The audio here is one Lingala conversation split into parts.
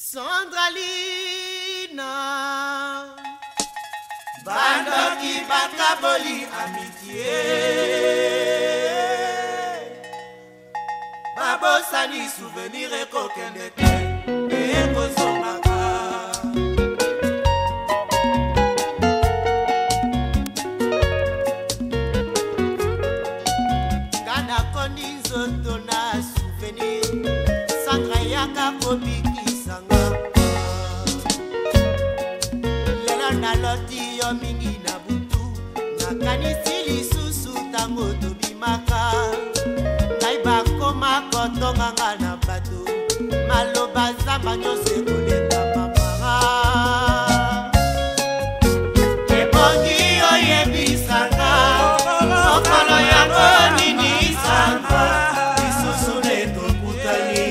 Sandralina Bandoki bakaboli amitié Babosani souvenir ekokendeke ekozongaka Kana kondi nzoto na souvenir Sandra yaka kobikisanga Lela naloti yo mingi na butu Nakanisi lisusu tango tobimaka Ngai bakoma kotonganga na bato Maloba zamba nyonso ekoleka mama Ebongi oyebisanga Okolo yango nini sanga Lisusu netokutani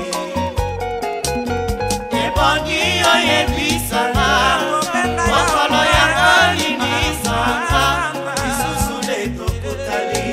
Ebongi oyebisanga Okolo yango nini sanga Lisusu netokutani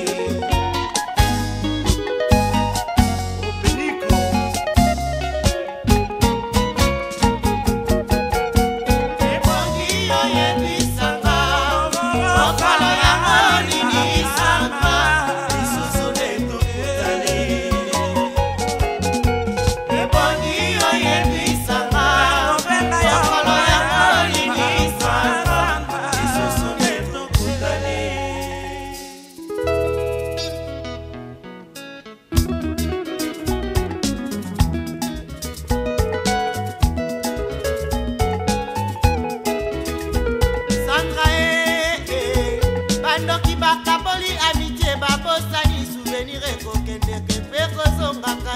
Bandoki bakaboli amitié babosani souvenir ekokendeke mpe kozongaka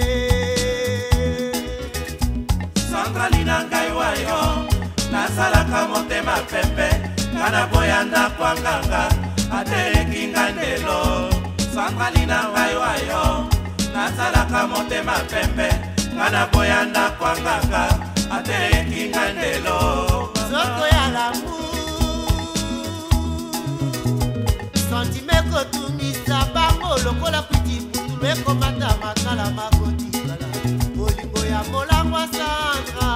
Sandralina ngai wayo nasalaka motema pembe kana boyanda kwanganga ateleki ngandelo Sandralina ngai wayo nasalaka motema pembe kana boyanda kwanganga ateleki ngandelo Zoko ya lamu Sentime kotumisa bango lokola kuti putu ekomata makala makotikala Bolingo ya molangwa Sandra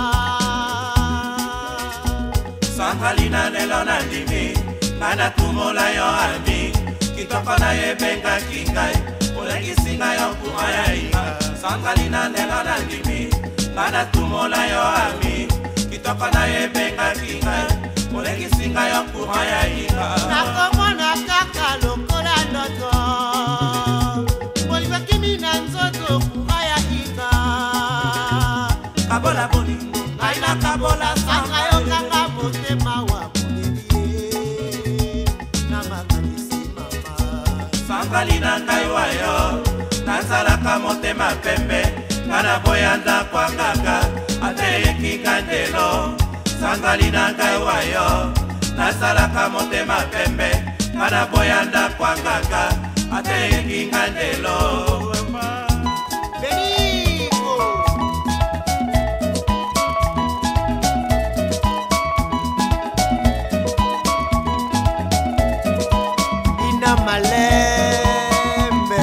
Sandralina lelo nandimi Ngana tumola yo ami Kitoko na yebengaki ngai Olekisi ngai yo kuma ya inga Sandralina lelo nandimi Ngana tumola yo ami Kitoko na yebengaki ngai Olekisi ngai yo kuma ya inga Nakomona kaka lokola ndoto Bolingo kimi na nzoto kuma ya inga Kabola bolingo Aina kabola Sandra yo kaka motema wa Sandralina ngai wayo nasalaka motema pembe kana boyanda kwanganga ateleki ngandelo Sandralina ngai wayo nasalaka motema pembe kana boyanda kwanganga ateleki ngandelo Malembe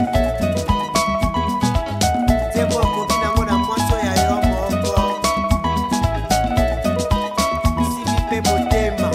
Tembo kobinango na mwaso ya yo moko Simi pe motema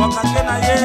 tolobwaka te na ye.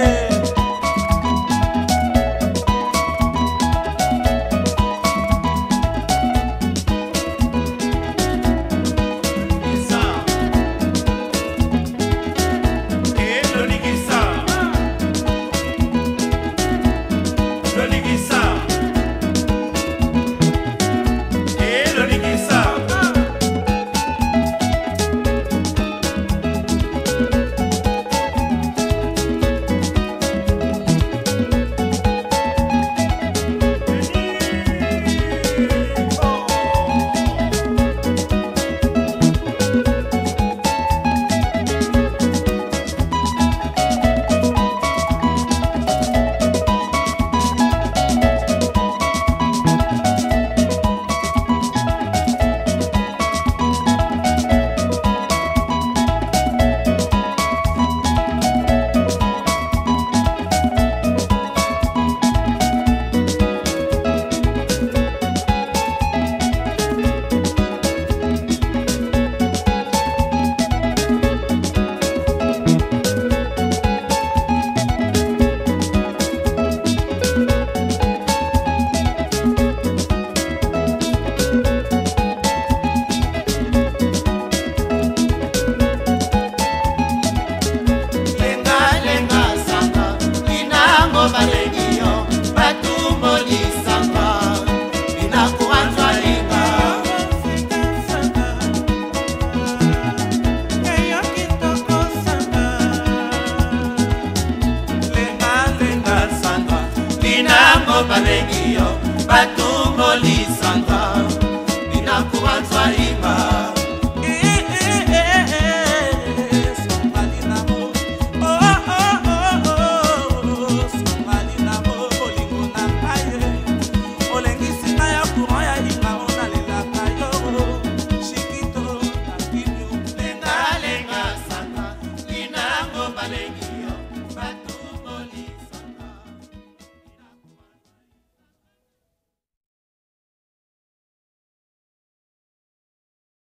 Balengiyo, batu